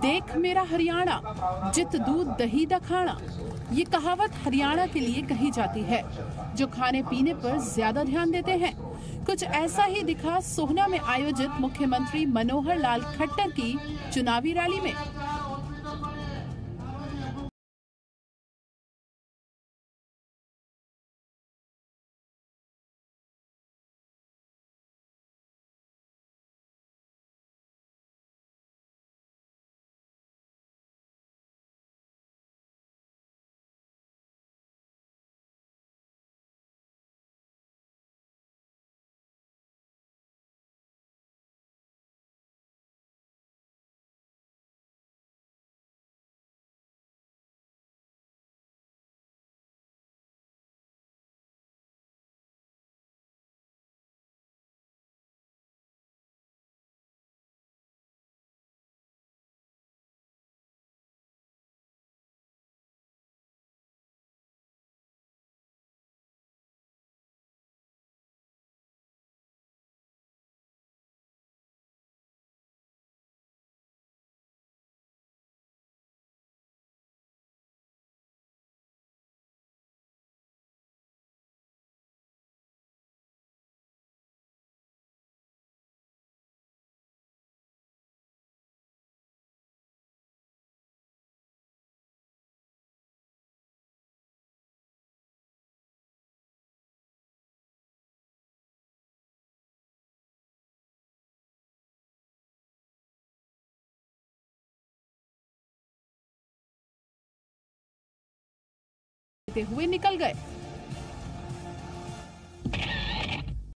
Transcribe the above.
देख मेरा हरियाणा, जित दूध दही दखाना। ये कहावत हरियाणा के लिए कही जाती है, जो खाने पीने पर ज्यादा ध्यान देते हैं। कुछ ऐसा ही दिखा सोहना में आयोजित मुख्यमंत्री मनोहर लाल खट्टर की चुनावी रैली में। हुए निकल गए।